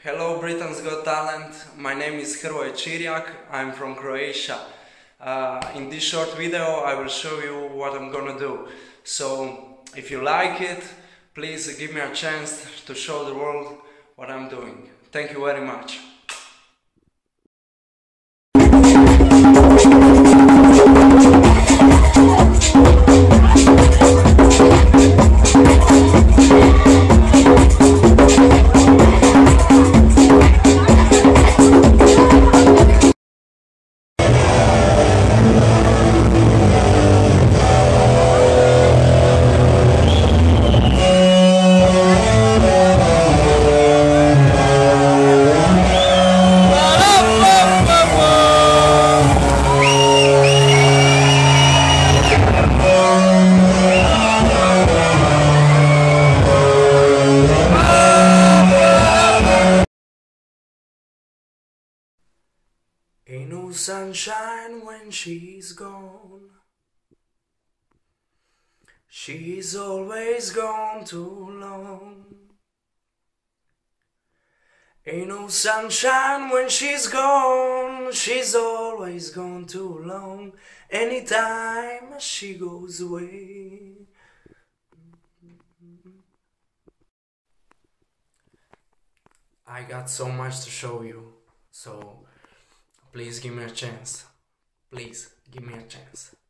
Hello Britain's Got Talent, my name is Hrvoje Čirjak, I'm from Croatia. In this short video I will show you what I'm gonna do. So if you like it, please give me a chance to show the world what I'm doing. Thank you very much. Ain't no sunshine when she's gone. She's always gone too long. Ain't no sunshine when she's gone. She's always gone too long. Anytime she goes away. I got so much to show you, so please give me a chance. Please give me a chance.